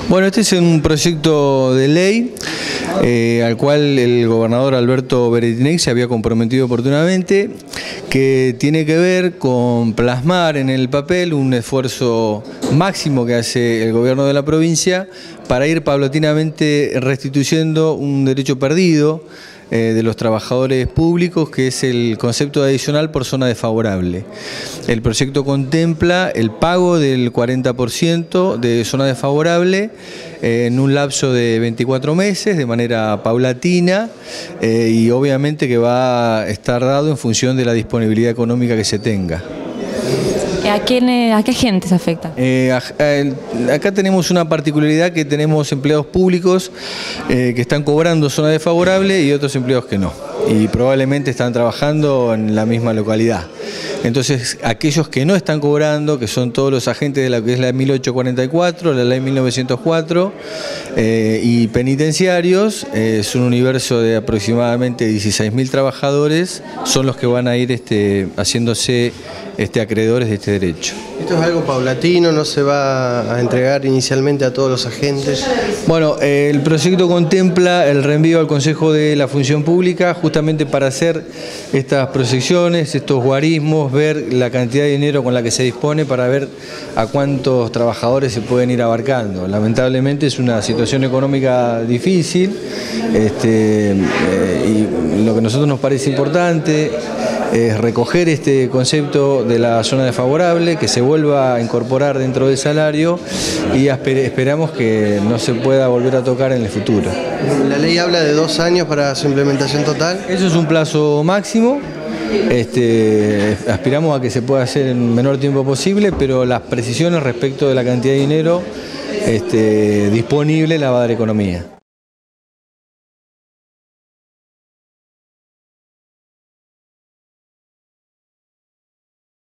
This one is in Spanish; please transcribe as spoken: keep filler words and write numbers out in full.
Bueno, este es un proyecto de ley eh, al cual el gobernador Alberto Berettinelli se había comprometido oportunamente, que tiene que ver con plasmar en el papel un esfuerzo máximo que hace el gobierno de la provincia para ir paulatinamente restituyendo un derecho perdido eh, de los trabajadores públicos, que es el concepto adicional por zona desfavorable. El proyecto contempla el pago del cuarenta por ciento de zona desfavorable eh, en un lapso de veinticuatro meses, de manera paulatina, eh, y obviamente que va a estar dado en función de la disponibilidad económica que se tenga. ¿A, quién, ¿A qué gente se afecta? Eh, a, a, acá tenemos una particularidad, que tenemos empleados públicos eh, que están cobrando zona desfavorable y otros empleados que no, y probablemente están trabajando en la misma localidad. Entonces, aquellos que no están cobrando, que son todos los agentes de la que es la mil ochocientos cuarenta y cuatro, la ley mil novecientos cuatro, eh, y penitenciarios, eh, es un universo de aproximadamente dieciséis mil trabajadores, son los que van a ir este, haciéndose este, acreedores de este derecho. ¿Esto es algo paulatino? ¿No se va a entregar inicialmente a todos los agentes? Bueno, eh, el proyecto contempla el reenvío al Consejo de la Función Pública justamente para hacer estas proyecciones, estos guarismos, ver la cantidad de dinero con la que se dispone para ver a cuántos trabajadores se pueden ir abarcando. Lamentablemente es una situación económica difícil, este, eh, y lo que a nosotros nos parece importante es recoger este concepto de la zona desfavorable, que se vuelva a incorporar dentro del salario, y esperamos que no se pueda volver a tocar en el futuro. La ley habla de dos años para su implementación total. Eso es un plazo máximo. Este, aspiramos a que se pueda hacer en el menor tiempo posible, pero las precisiones respecto de la cantidad de dinero este, disponible la va a dar Economía.